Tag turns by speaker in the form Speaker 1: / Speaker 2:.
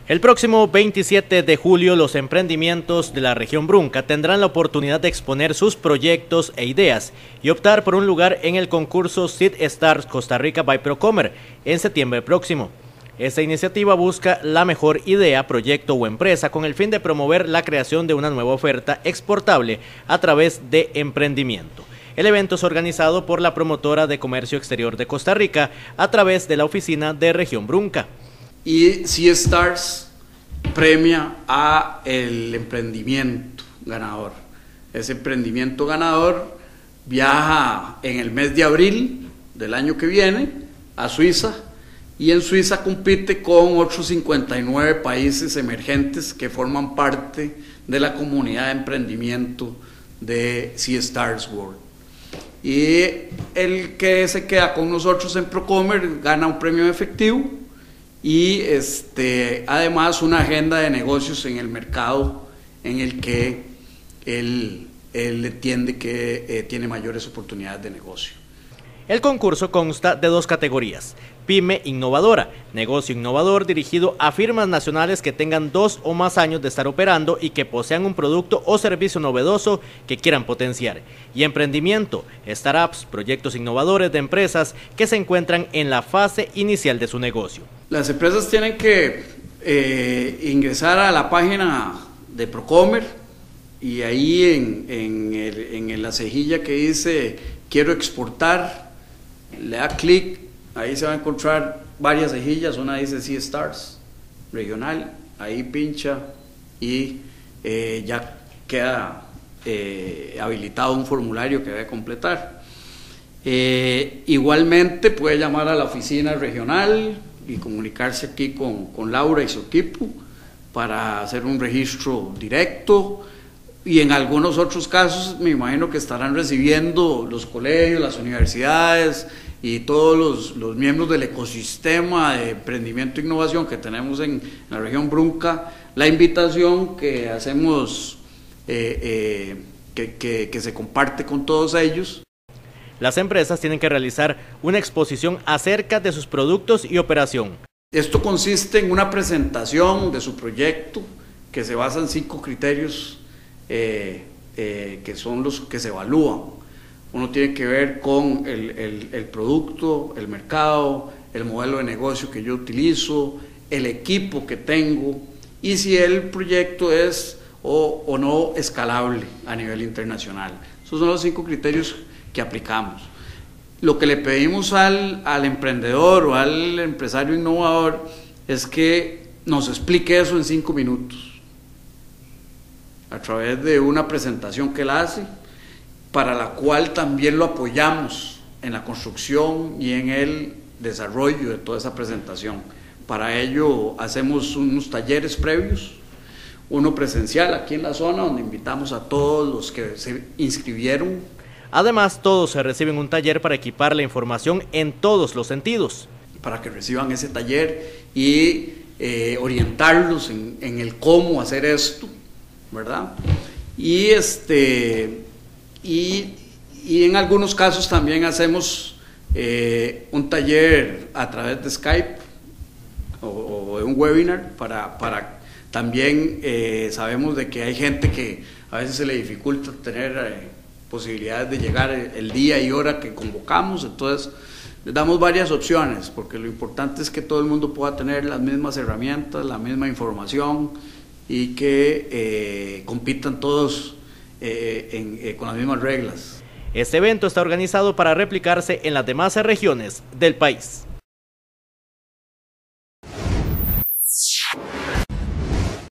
Speaker 1: El próximo 27 de julio, los emprendimientos de la región Brunca tendrán la oportunidad de exponer sus proyectos e ideas y optar por un lugar en el concurso Seed Stars Costa Rica by Procomer en septiembre próximo. Esta iniciativa busca la mejor idea, proyecto o empresa con el fin de promover la creación de una nueva oferta exportable a través de emprendimiento. El evento es organizado por la Promotora de Comercio Exterior de Costa Rica a través de la Oficina de Región Brunca.
Speaker 2: Y Seed Stars premia a el emprendimiento ganador. Ese emprendimiento ganador viaja en el mes de abril del año que viene a Suiza, y en Suiza compite con otros 59 países emergentes que forman parte de la comunidad de emprendimiento de Seed Stars World. Y el que se queda con nosotros en Procomer gana un premio en efectivo y además una agenda de negocios en el mercado en el que él entiende que tiene mayores oportunidades de negocio.
Speaker 1: El concurso consta de dos categorías: Pyme Innovadora, negocio innovador dirigido a firmas nacionales que tengan 2 o más años de estar operando y que posean un producto o servicio novedoso que quieran potenciar. Y Emprendimiento, startups, proyectos innovadores de empresas que se encuentran en la fase inicial de su negocio.
Speaker 2: Las empresas tienen que ingresar a la página de Procomer y ahí en la cejilla que dice quiero exportar, le da clic. Ahí se va a encontrar varias cejillas, una dice Seed Stars regional, ahí pincha y ya queda habilitado un formulario que debe completar. Igualmente puede llamar a la oficina regional y comunicarse aquí con Laura y su equipo para hacer un registro directo, y en algunos otros casos me imagino que estarán recibiendo los colegios, las universidades y todos los miembros del ecosistema de emprendimiento e innovación que tenemos en la región Brunca, la invitación que hacemos, que se comparte con todos ellos.
Speaker 1: Las empresas tienen que realizar una exposición acerca de sus productos y operación.
Speaker 2: Esto consiste en una presentación de su proyecto que se basa en 5 criterios que son los que se evalúan. Uno tiene que ver con el producto, el mercado, el modelo de negocio que yo utilizo, el equipo que tengo y si el proyecto es o no escalable a nivel internacional. Esos son los 5 criterios que aplicamos. Lo que le pedimos al emprendedor o al empresario innovador es que nos explique eso en 5 minutos a través de una presentación que él hace, para la cual también lo apoyamos en la construcción y en el desarrollo de toda esa presentación. Para ello hacemos unos talleres previos, uno presencial aquí en la zona donde invitamos a todos los que se inscribieron. Además,
Speaker 1: todos se reciben un taller para equipar la información en todos los sentidos.
Speaker 2: Para que reciban ese taller y orientarlos en el cómo hacer esto, ¿verdad? Y en algunos casos también hacemos un taller a través de Skype o de un webinar para también sabemos de que hay gente que a veces se le dificulta tener posibilidades de llegar el día y hora que convocamos, entonces les damos varias opciones, porque lo importante es que todo el mundo pueda tener las mismas herramientas, la misma información y que compitan todos con las mismas reglas.
Speaker 1: Este evento está organizado para replicarse en las demás regiones del país.